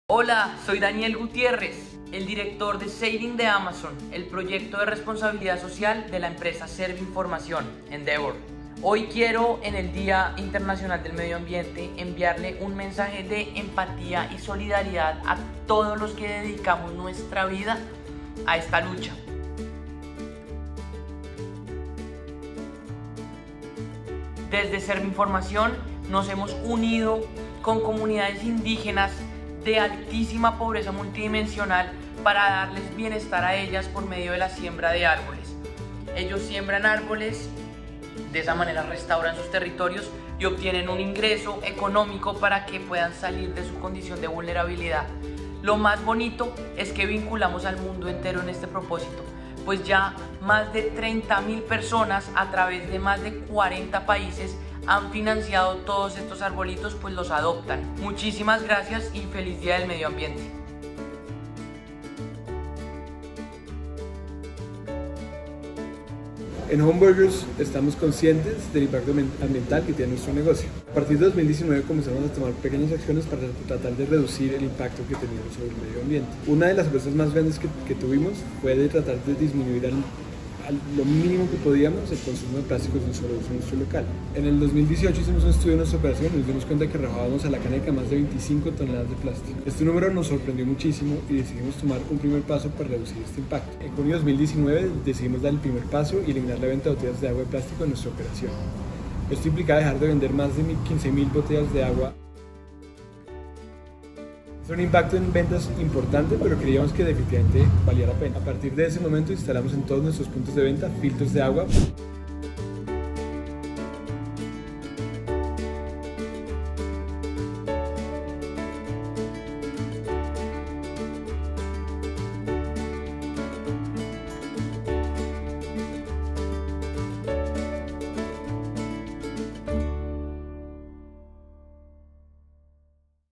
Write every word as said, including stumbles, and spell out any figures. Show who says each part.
Speaker 1: Hola, soy Daniel Gutiérrez, el director de Saving de Amazon, el proyecto de responsabilidad social de la empresa Servinformación, Endeavor. Hoy quiero, en el Día Internacional del Medio Ambiente, enviarle un mensaje de empatía y solidaridad a todos los que dedicamos nuestra vida a esta lucha. Desde Servinformación nos hemos unido con comunidades indígenas de altísima pobreza multidimensional para darles bienestar a ellas por medio de la siembra de árboles. Ellos siembran árboles, de esa manera restauran sus territorios y obtienen un ingreso económico para que puedan salir de su condición de vulnerabilidad. Lo más bonito es que vinculamos al mundo entero en este propósito, pues ya más de treinta mil personas a través de más de cuarenta países han financiado todos estos arbolitos, pues los adoptan. Muchísimas gracias y feliz Día del Medio Ambiente.
Speaker 2: En Home Burgers estamos conscientes del impacto ambiental que tiene nuestro negocio. A partir de dos mil diecinueve comenzamos a tomar pequeñas acciones para tratar de reducir el impacto que teníamos sobre el medio ambiente. Una de las apuestas más grandes que, que tuvimos fue de tratar de disminuir al, al, lo mínimo que podíamos el consumo de plásticos de un solo uso en nuestro local. En el dos mil dieciocho hicimos un estudio de nuestra operación y nos dimos cuenta que arrojábamos a la caneca más de veinticinco toneladas de plástico. Este número nos sorprendió muchísimo y decidimos tomar un primer paso para reducir este impacto. En junio de dos mil diecinueve decidimos dar el primer paso y eliminar la venta de botellas de agua de plástico en nuestra operación. Esto implicaba dejar de vender más de quince mil botellas de agua. Es un impacto en ventas importante, pero creíamos que definitivamente valía la pena. A partir de ese momento instalamos en todos nuestros puntos de venta filtros de agua.